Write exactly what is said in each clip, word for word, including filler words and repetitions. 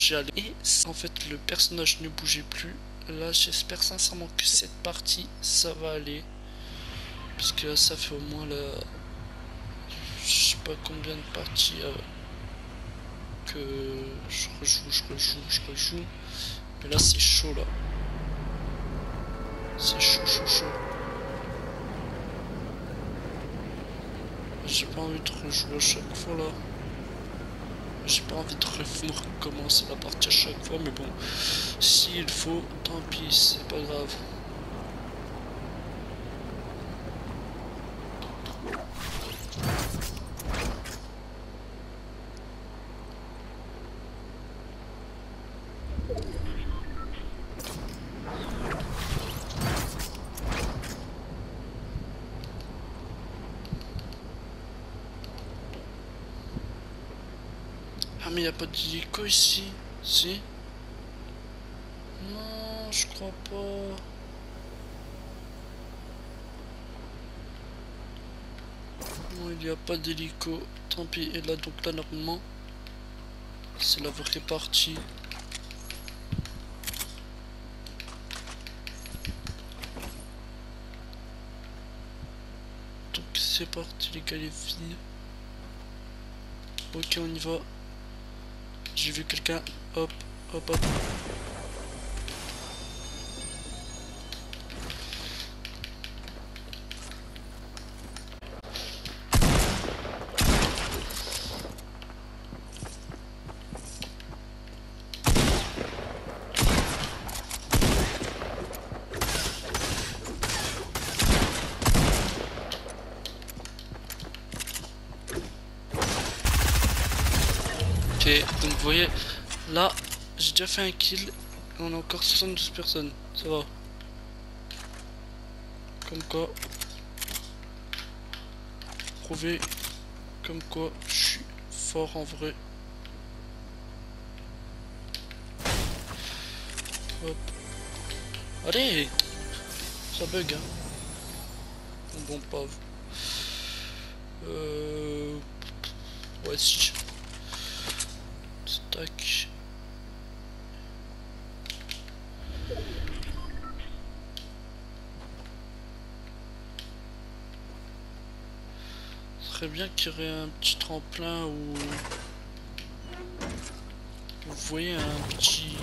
j'ai allé. Et en fait, le personnage ne bougeait plus. Là, j'espère sincèrement que cette partie, ça va aller. Puisque ça fait au moins la... Je sais pas combien de parties euh, que je rejoue, je rejoue, je rejoue. Mais là, c'est chaud, là. C'est chaud, chaud, chaud. J'ai pas envie de rejouer à chaque fois, là. J'ai pas envie de recommencer la partie à chaque fois, mais bon, s'il faut, tant pis, c'est pas grave. Ah mais y a pas d'hélico ici? Si? Non, je crois pas. Non, il n'y a pas d'hélico. Tant pis. Et là, donc là, normalement, c'est la vraie partie. Donc c'est parti, les gars, les filles. Ok, on y va. J'ai vu quelqu'un. Hop, hop, hop. Ok, donc vous voyez, là, j'ai déjà fait un kill. On a encore soixante-douze personnes. Ça va. Comme quoi. Prouver comme quoi je suis fort en vrai. Hop. Allez! Ça bug, hein. Bon, pas. Euh. Ouais, si. Tac. Ce serait bien qu'il y aurait un petit tremplin où vous voyez un petit...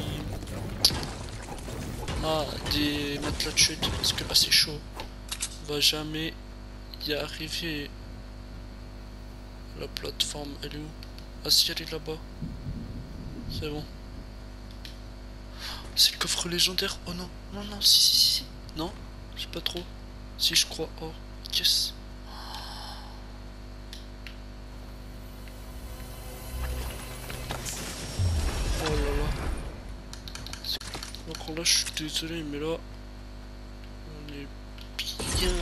Ah, des matelas de chute, parce que là c'est chaud. On va jamais y arriver. La plateforme, elle est où? Ah si, elle est là-bas. C'est bon. C'est le coffre légendaire. Oh non, non, non, si, si, si, si. Non, je sais pas trop. Si, je crois. Oh, yes. Oh là là. Donc là, je suis désolé, mais là, on est bien.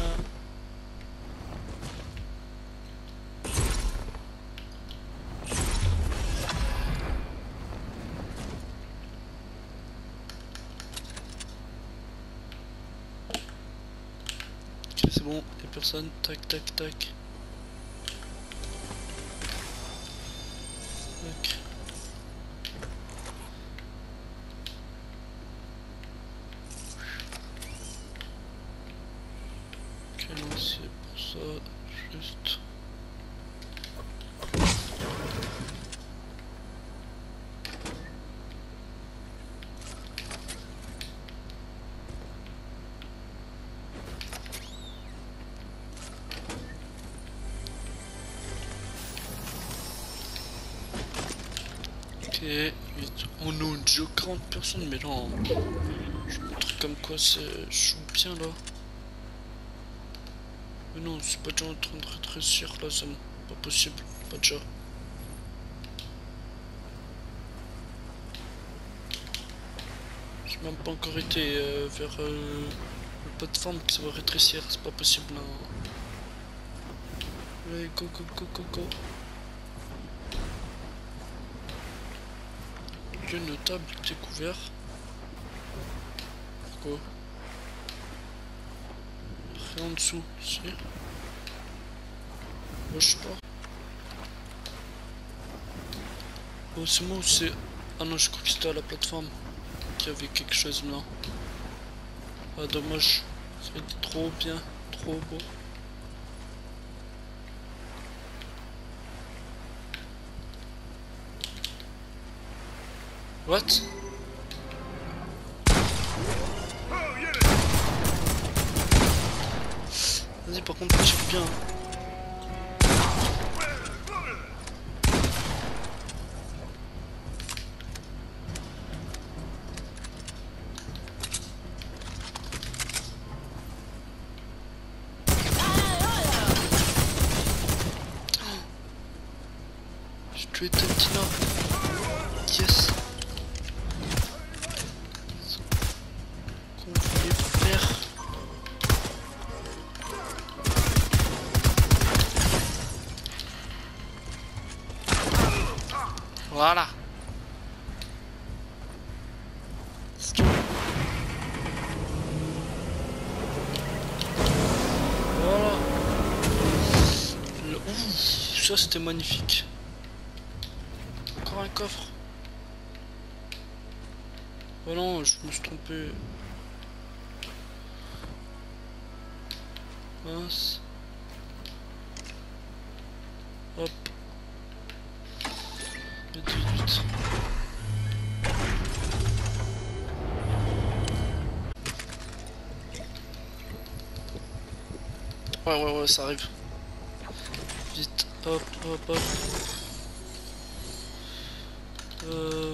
Ok, c'est bon, y'a personne. Tac, tac, tac. Ok. Ok, non, c'est pour ça, juste. Ok, on est déjà quarante personnes, mais là, je montre comme quoi c'est joue bien là. Mais non, c'est pas déjà en train de rétrécir la zone, pas possible, pas déjà. J'ai même pas encore été euh, vers euh, la plateforme qui ça va rétrécir, c'est pas possible là. Allez, go, go, go, go, go. Lieu notable découvert. Pourquoi? Rien en dessous, si. Moi je sais pas. Oh, c'est moi ou c'est. Ah non, je crois que c'était à la plateforme qu'il y avait quelque chose là. Ah dommage, ça aurait été trop bien, trop beau. What? Vas-y, par contre, tire bien. J'ai tué Tantina. Yes. Qu'on voulait faire. Voilà. Voilà. Le... Ouh, ça c'était magnifique. Encore un coffre. Oh non, je me suis trompé. Mince. Hop. Vite, vite, vite. Ouais, ouais, ouais, ça arrive. Vite, hop, hop, hop. Euh...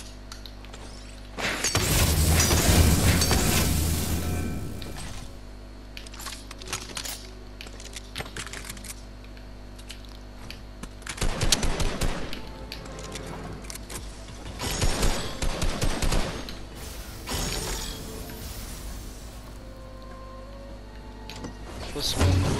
Passe mon niveau.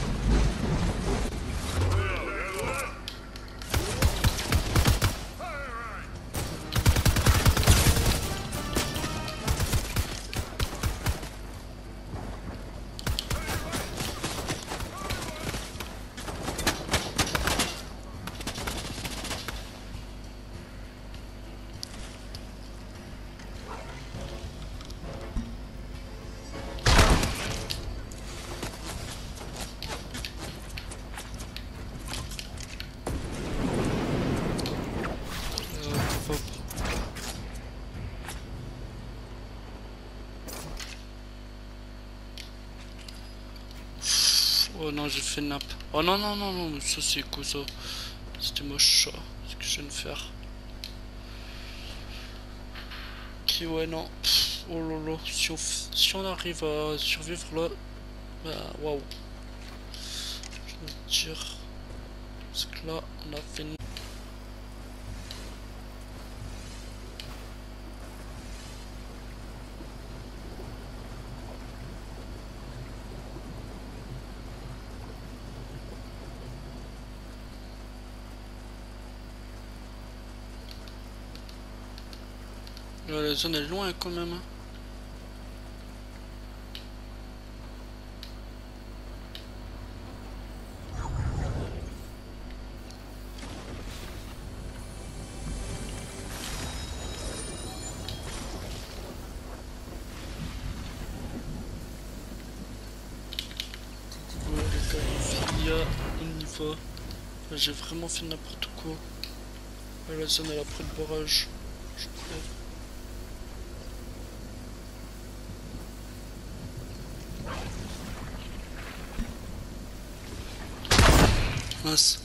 Oh non, j'ai fait nappe. Oh non, non, non, non, ça c'est quoi ça? C'était moche ça, ce que je viens de faire. Ok, ouais, non. Pff, oh là là, si on, si on arrive à survivre là, bah waouh. Je veux dire. Parce que là, on a fait une... Ouais, la zone est loin quand même. Hein. Coucou les gars, les filles, on y va. J'ai vraiment fait n'importe quoi. Ouais, la zone elle a pris le barrage. Je crois. Mince.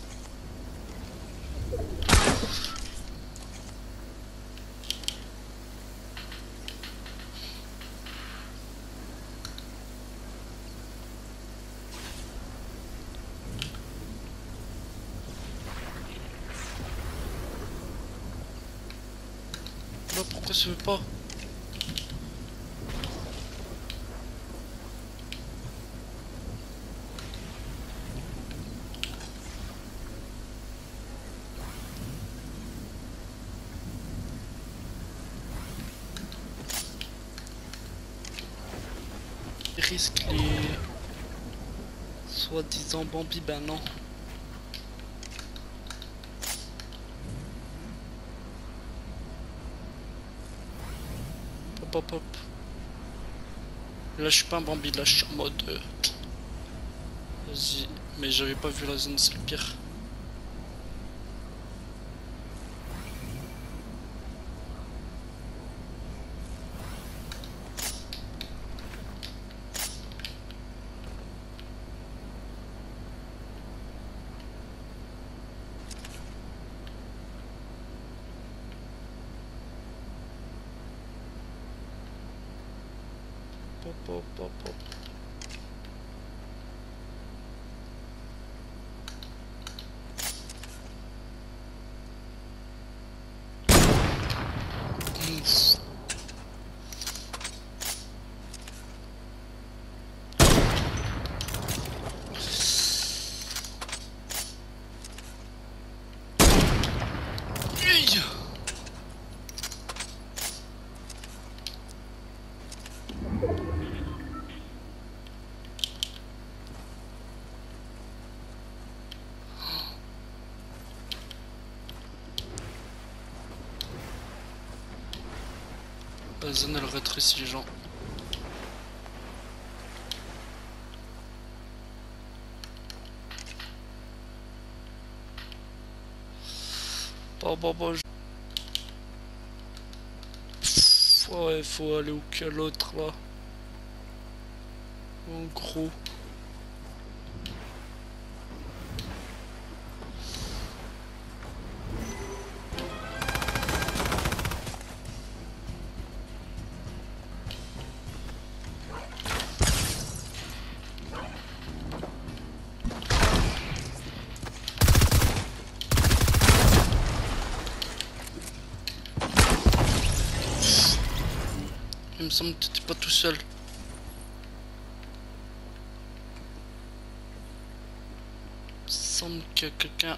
Là, pourquoi ça veut pas? Il risque les... soi-disant Bambi, ben non. Hop hop hop. Là je suis pas un Bambi, là je suis en mode... Euh... Vas-y. Mais j'avais pas vu la zone, c'est le pire. Hop hop hop hop. Ouf. Aïe. La zone elle rétrécit les gens. Bon bon bon. Je... Pff, ouais, faut aller où que l'autre là. En gros. Il me semble que t'étais pas tout seul. Il me semble qu'il y a quelqu'un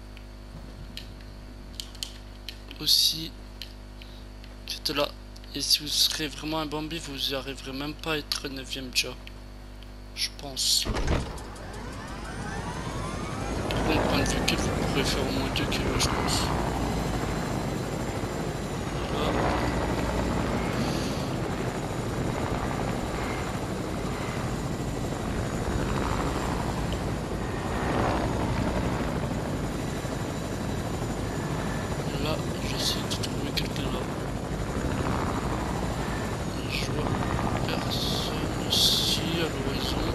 aussi qui était là. Et si vous serez vraiment un Bambi, vous y arriverez même pas à être neuvième déjà. Je pense. Bon, point de vue kill, vous pourrez faire au moins deux kills, je pense. Là. Là, j'essaie de trouver quelqu'un là. Je vois personne ici à l'horizon.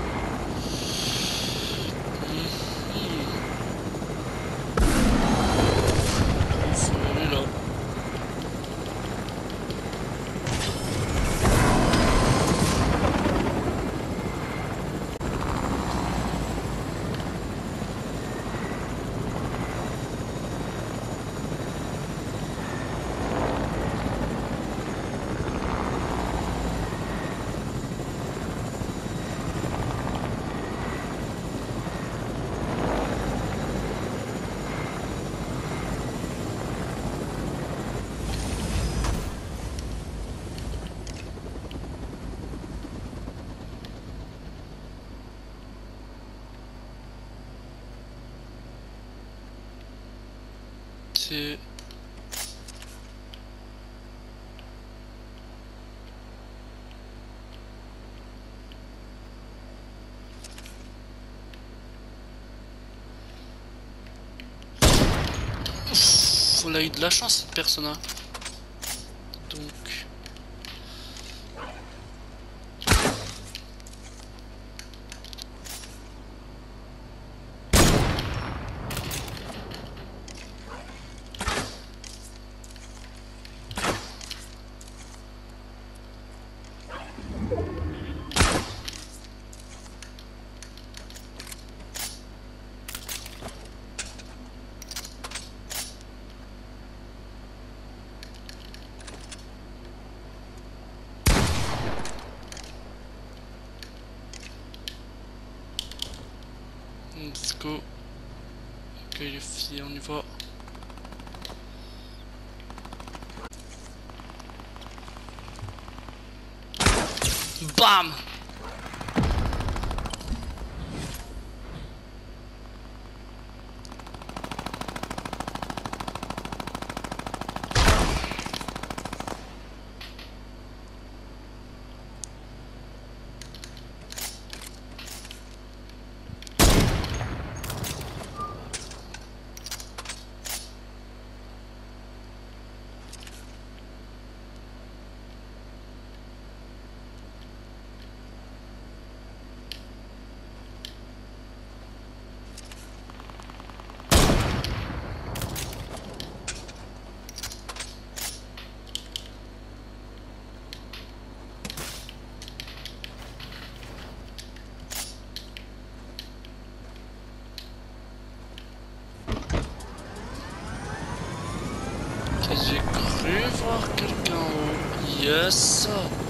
C'est... Ouf, elle a eu de la chance cette personne là. Donc... Let's go. Ok les filles, on y va. Bam! voir quelqu'un en haut. Yes.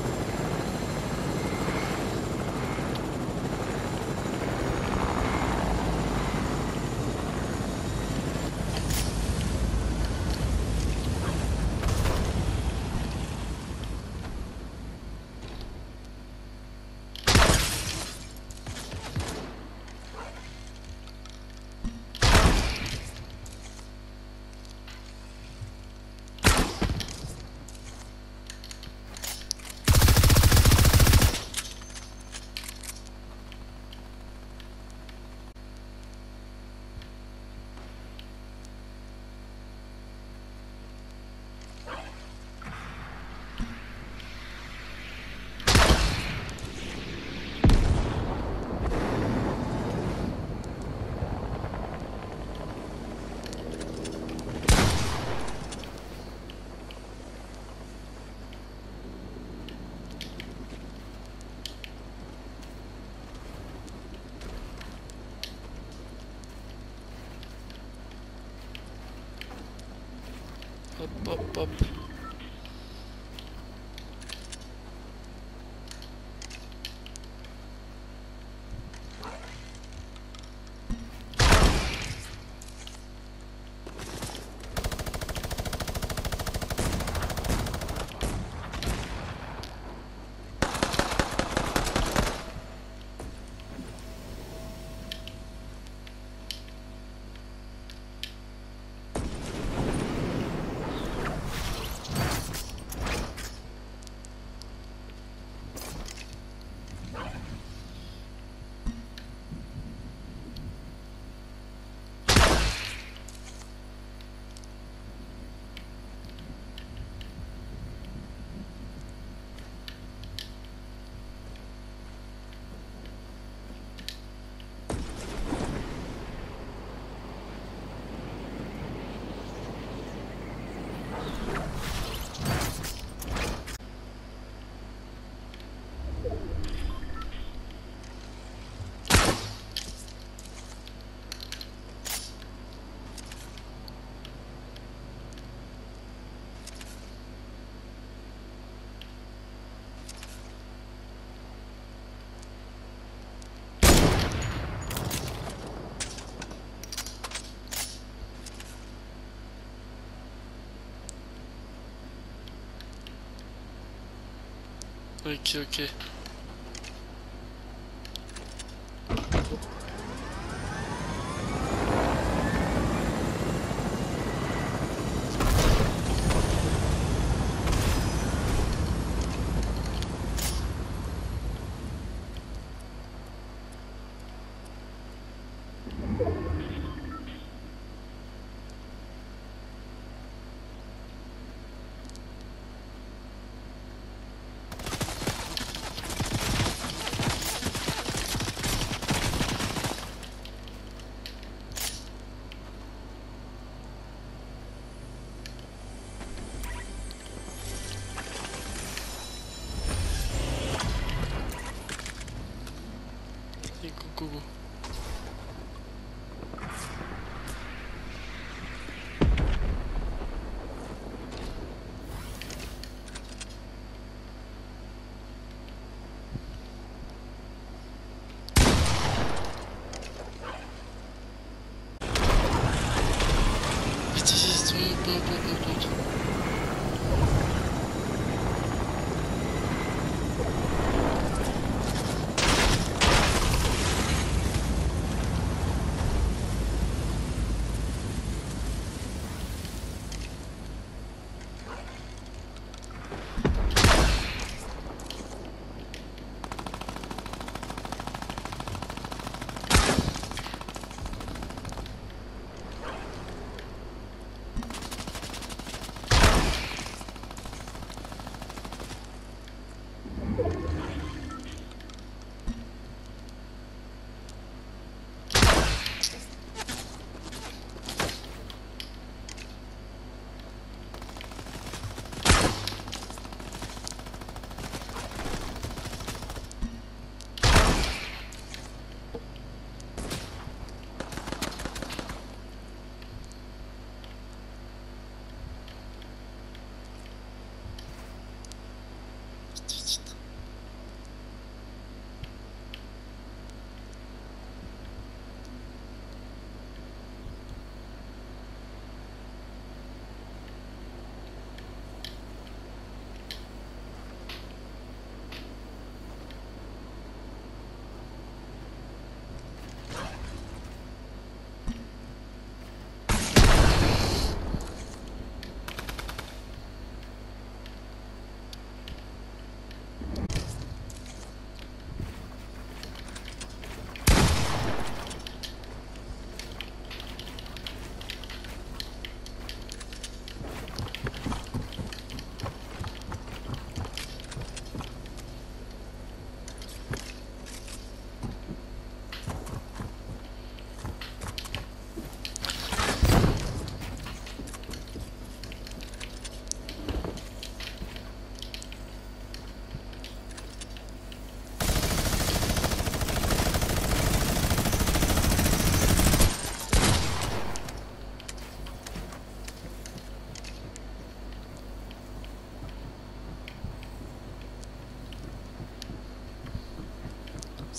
Hop, hop, hop. Ok, ok. Et go, go, go. Vite, vite, monte, monte, monte, monte, monte.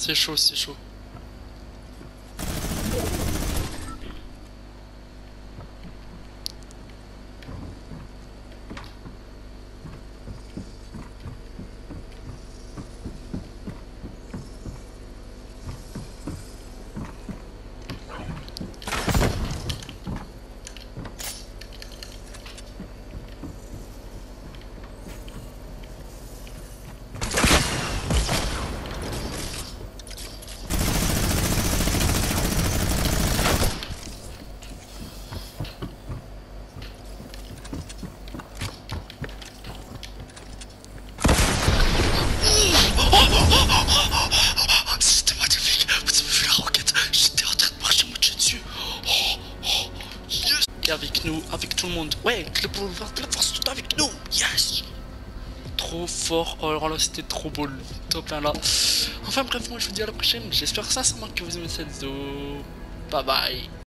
C'est chaud, c'est chaud. C'était magnifique, vous avez vu la roquette, j'étais en train de marcher mon dessus dessus. Oh, oh, yes. Et avec nous, avec tout le monde. Ouais, le boulevard de la force tout avec nous. Yes. Trop fort. Oh, alors là, c'était trop beau le top un là. Enfin bref, moi je vous dis à la prochaine. J'espère sincèrement que vous aimez cette vidéo. Bye bye.